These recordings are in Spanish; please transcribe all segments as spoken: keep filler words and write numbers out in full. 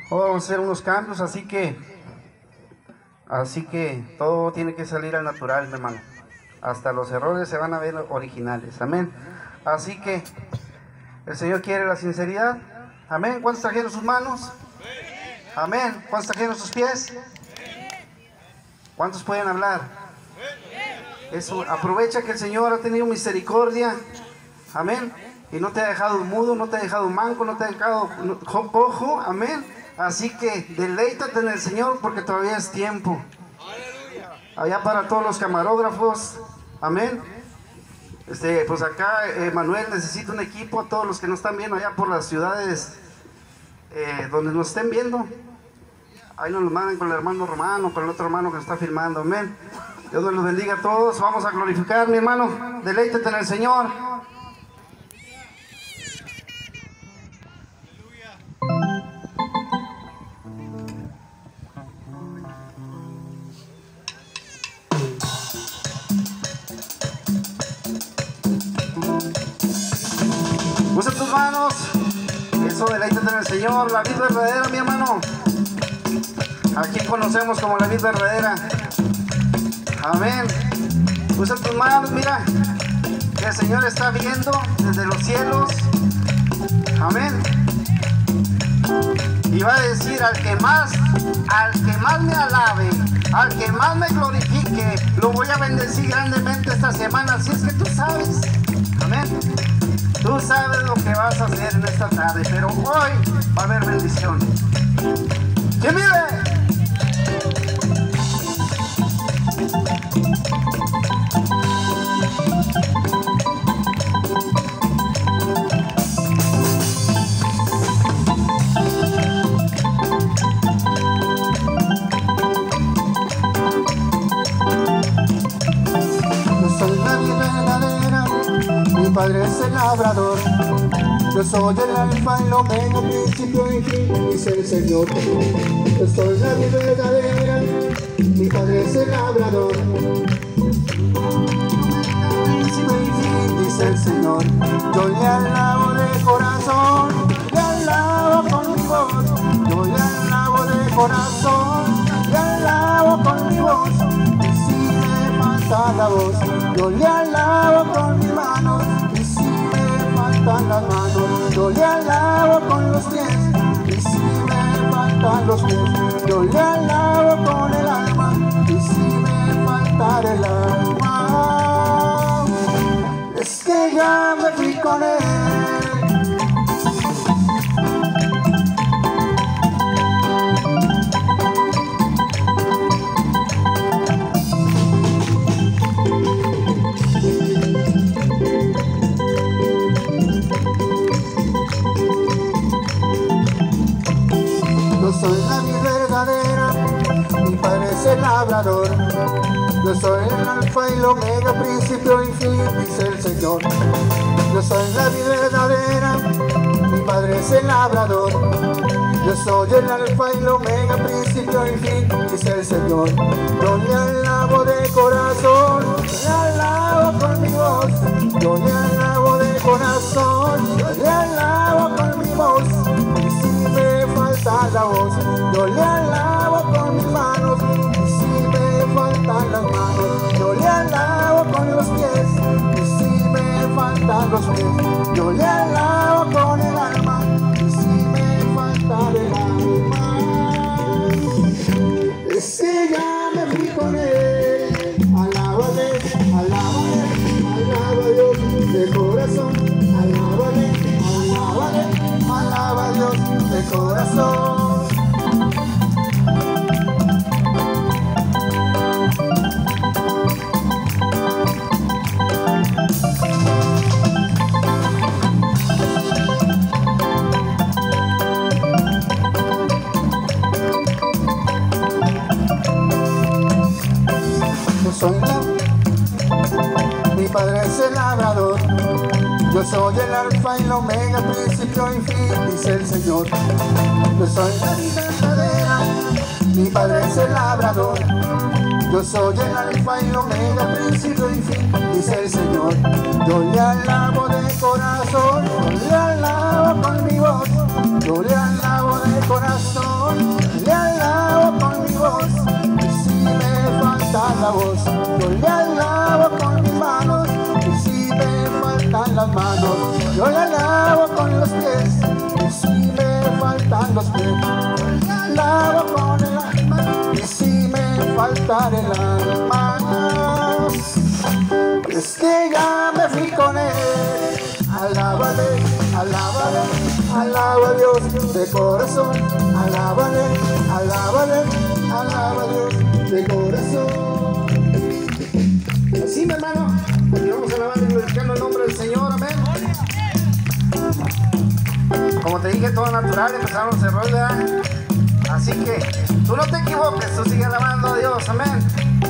Hoy vamos a hacer unos cambios, así que, así que todo tiene que salir al natural, mi hermano. Hasta los errores se van a ver originales, amén. Así que el Señor quiere la sinceridad, amén. ¿Cuántos trajeron sus manos? Amén. ¿Cuántos trajeron sus pies? ¿Cuántos pueden hablar? Eso, aprovecha que el Señor ha tenido misericordia, amén. Y no te ha dejado mudo, no te ha dejado manco, no te ha dejado cojo, amén. Así que deleítate en el Señor porque todavía es tiempo. Allá para todos los camarógrafos, amén. Este, pues acá eh, Manuel necesita un equipo, a todos los que nos están viendo allá por las ciudades eh, donde nos estén viendo. Ahí nos lo mandan con el hermano Romano, con el otro hermano que nos está filmando, amén. Dios los bendiga a todos, vamos a glorificar, mi hermano. Deleítate en el Señor. Usa tus manos. Eso, deleítate en el Señor. La vida verdadera, mi hermano. Aquí conocemos como la vida verdadera. Amén. Usa tus manos, mira. Que el Señor está viendo desde los cielos. Amén. Y va a decir al que más, al que más me alabe, al que más me glorifique, lo voy a bendecir grandemente esta semana. Así es que tú sabes. Amén. Tú sabes lo que vas a hacer en esta tarde, pero hoy va a haber bendición. ¿Quién vive? Yo soy la vida verdadera, mi padre es el labrador. Yo soy el alfa y el omega, principio y fin, dice el Señor. Yo soy la vida verdadera, mi padre es el labrador. Principio y fin, dice el Señor. Yo le alabo de corazón, le alabo con mi voz. Yo le alabo de corazón, le alabo con mi voz. Y si me falta la voz, yo le alabo con mis manos. Y si me faltan las manos, yo le alabo con los pies. Y si me faltan los pies, yo le alabo con el alma. Y si me falta el alma, es que ya me fui con él. Yo soy la vida verdadera, mi padre es el labrador. Yo soy el alfa y el omega, principio y fin, dice el Señor. Yo soy la vida verdadera, mi padre es el labrador. Yo soy el alfa y el omega, principio y fin, dice el Señor. Yo le alabo de corazón, le alabo con mi voz. Yo le alabo de corazón, le alabo con mi voz. Y si me falta la voz, yo le alabo con mis manos. Y si me faltan las manos, yo le alabo con los pies. Y si me faltan los pies, yo le alabo con el alma. Y si me falta el alma, es que ya me fui con él. Alábale, alábale, alaba a Dios de corazón. Alábale, alábale, alaba a Dios de corazón. Yo soy la, mi padre es el labrador. Yo soy el alfa y el omega, principio y fin, dice el Señor. Yo soy la vida verdadera, mi padre es el labrador. Yo soy el alfa y el omega, principio y fin, dice el Señor. Yo le alabo de corazón, yo le alabo con mi voz. Yo le alabo de corazón. los pies. Lavo con el alma y si me faltara el alma, es que ya me fui con él. Alábale, alábale, alaba a Dios de corazón. Alábale, alábale, alaba a Dios de corazón. Así, mi hermano, vamos a alabar y glorificando el nombre del Señor, amén. Como te dije, todo natural, empezaron a cerrar, ¿verdad? Así que tú no te equivoques, tú sigue alabando a Dios, amén.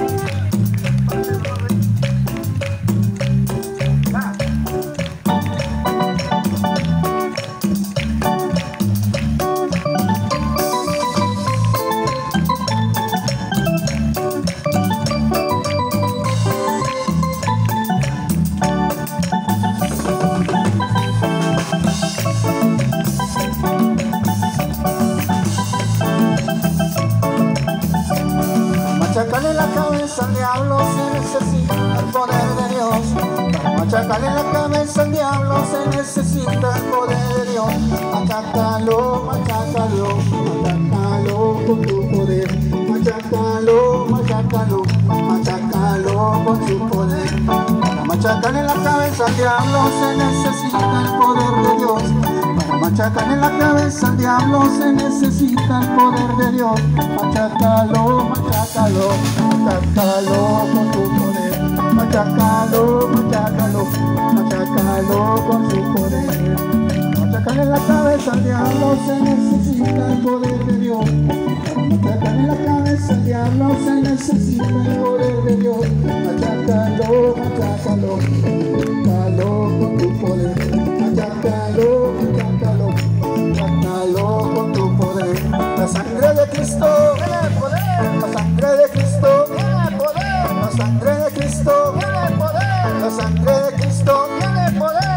Machacarle la cabeza al diablo se necesita el poder de Dios. Para machacarle la cabeza al diablo se necesita el poder de Dios. Machácalo, machácalo, machácalo con tu poder. Machácalo, machácalo, machácalo con tu poder. Para machacarle la cabeza al diablo se necesita el poder de Dios. Para machacarle la cabeza al diablo se necesita el poder de Dios. Machácalo, machácalo, machácalo con tu poder. Machácalo, machácalo, machácalo con su poder. Machacarle la cabeza al diablo se necesita el poder de Dios. Machacarle la cabeza al diablo se necesita el poder de Dios. Machácalo, machácalo, machácalo con tu poder. Machácalo, machácalo, machácalo con tu poder. La sangre de Cristo tiene poder. La sangre de Cristo tiene poder. La sangre de Cristo tiene poder. La sangre de Cristo tiene poder.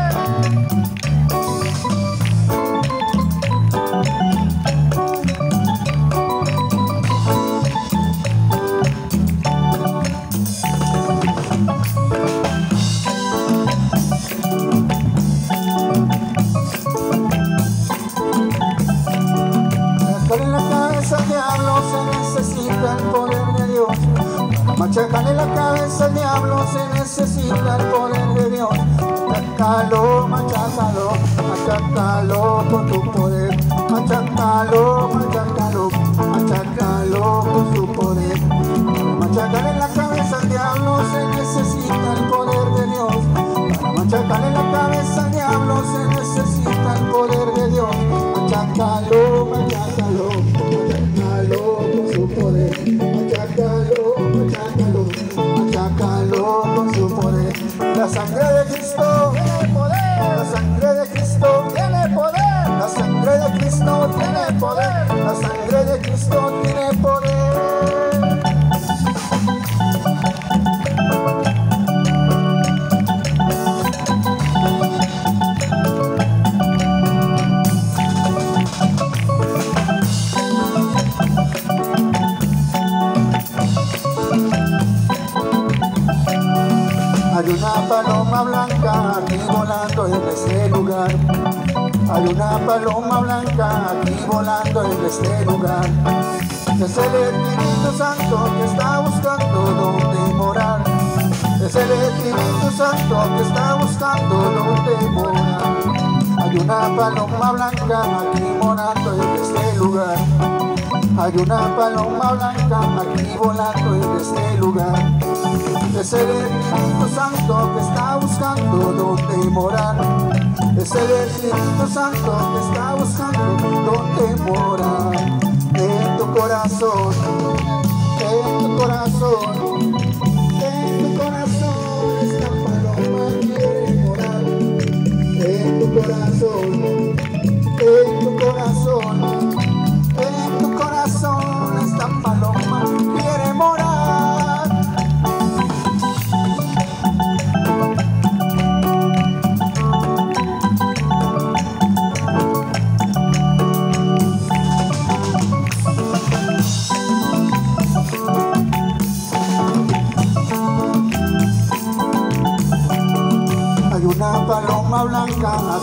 Machácale la cabeza al diablo se necesita el poder de Dios. Machácalo, machácalo, machácalo con tu poder. Machácalo, machácalo, machácalo con tu poder. Machácale la cabeza al diablo se necesita el poder de Dios. Para machacarle la cabeza al diablo se necesita el poder de Dios. Machácalo, machácalo, machácalo con su poder. Machácalo, machácalo, machácalo con su poder. La sangre de Cristo tiene poder. La sangre de Cristo tiene poder. La sangre de Cristo tiene poder. La sangre de Cristo tiene poder. Hay una paloma blanca aquí volando en este lugar. Hay una paloma blanca aquí volando en este lugar. Es el Espíritu Santo que está buscando dónde morar. Es el Espíritu Santo que está buscando dónde morar. Hay una paloma blanca aquí volando en este lugar. Hay una paloma blanca aquí volando en este lugar. Es el Espíritu Santo que está buscando dónde morar. Es el Espíritu Santo que está buscando dónde morar. En tu corazón, en tu corazón, en tu corazón esta paloma quiere morar. En tu corazón, en tu corazón, en tu corazón esta paloma quiere morar.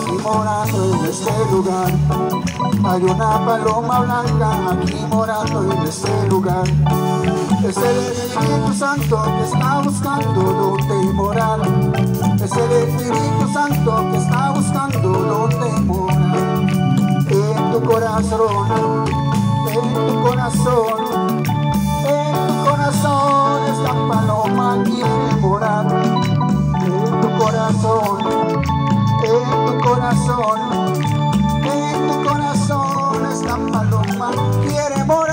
aquí morando en este lugar. Hay una paloma blanca aquí morando en este lugar. Es el Espíritu Santo que está buscando donde morar. Es el Espíritu Santo que está buscando donde morar. En tu corazón, en tu corazón, en tu corazón esta paloma quiere morar. En tu corazón, en tu corazón, en tu corazón esta paloma quiere morar.